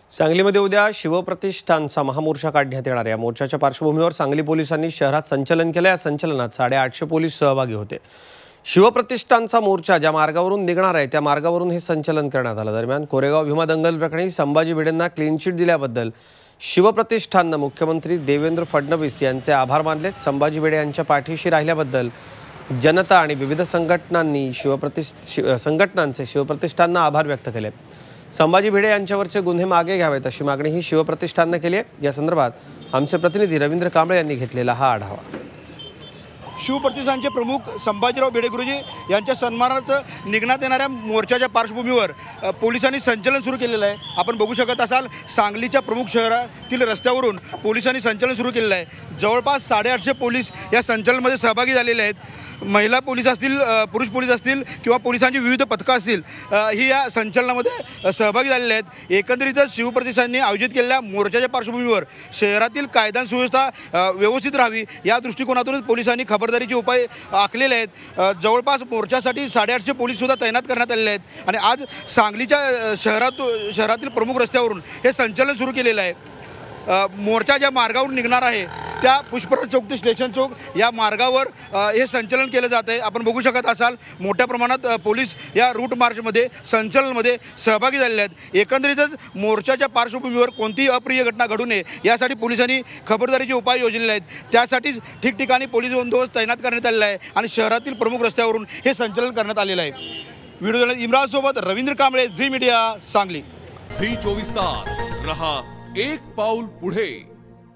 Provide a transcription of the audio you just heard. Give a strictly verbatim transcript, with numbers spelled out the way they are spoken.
सांगलीमध्ये उद्या शिवप्रतिष्ठानचा महामोर्चा काढण्यात येणार आहे। या मोर्चाच्या पार्श्वभूमीवर सांगली पोलिसांनी शहरात संचलन केले। या संचलनात साडेआठशे पोलीस सहभागी होते। शिवप्रतिष्ठानचा मोर्चा ज्या मार्गावरून निघणार आहे त्या मार्गावरून हे संचलन करण्यात आलं। दरम्यान कोरेगाव भीमा दंगल प्रकरणी संभाजी भिडेंना क्लीन चिट दिल्याबद्दल शिवप्रतिष्ठानने मुख्यमंत्री देवेंद्र फडणवीस यांचे आभार मानले। संभाजी भिडे यांच्या पाठीशी राहिल्याबद्दल जनता आणि विविध संघटनांनी शिवप्रतिष्ठ संघटनांचे शिवप्रतिष्ठानना आभार व्यक्त केले। संभाजी भिडे यांच्यावरचे गुन्हे मागे घ्यावेत अशी मागणी ही शिवप्रतिष्ठानने केली आहे। या संदर्भात आमचे प्रतिनिधी रवींद्र कांबळे यांनी घेतलेला हा आढावा। शिवप्रतिष्ठानचे प्रमुख संभाजीराव भिडे गुरुजी यांच्या सन्मानार्थ निघण्यात येणाऱ्या मोर्चाच्या पार्श्वभूमीवर पोलिसांनी संचलन सुरू केलेलं आहे। आपण बघू शकत असाल सांगलीच्या प्रमुख शहरातील रस्त्यावरून पोलिसांनी संचलन सुरू केलेलं आहे। जवळपास साडेआठशे पोलीस या संचलनामध्ये सहभागी झालेले आहेत। महिला पोलीस असतील, पुरुष पोलीस असतील किंवा पोलिसांची विविध पथकं असतील, ही या संचलनामध्ये सहभागी झालेले आहेत। एकंदरीतच शिवप्रतिष्ठानने आयोजित केलेल्या मोर्चाच्या पार्श्वभूमीवर शहरातील कायदा सुव्यवस्था व्यवस्थित राहावी या दृष्टिकोनातूनच पोलिसांनी खबरदारीचे उपाय आखलेले आहेत। जवळपास मोर्चासाठी साडेआठशे पोलीससुद्धा तैनात करण्यात आलेले आहेत आणि आज सांगलीच्या शहरात शहरातील प्रमुख रस्त्यावरून हे संचलन सुरू केलेलं आहे। मोर्चा ज्या मार्गावरून निघणार आहे त्या पुष्पराज चौक ते स्टेशन चौक या मार्गावर हे संचलन केलं जात आहे। आपण बघू शकत असाल मोठ्या प्रमाणात पोलीस या रूट मार्चमध्ये संचलनामध्ये सहभागी झालेले आहेत। एकंदरीतच मोर्चाच्या पार्श्वभूमीवर कोणतीही अप्रिय घटना घडू नये यासाठी पोलिसांनी खबरदारीचे उपाय योजलेले आहेत। त्यासाठीच ठिकठिकाणी पोलीस बंदोबस्त तैनात करण्यात आलेला आहे आणि शहरातील प्रमुख रस्त्यावरून हे संचलन करण्यात आलेलं आहे। व्हिडिओ जर्नलिस्ट इम्रानसोबत रवींद्र कांबळे, झी मीडिया, सांगली। झी चोवीस तास रहा एक पाऊल पुढे।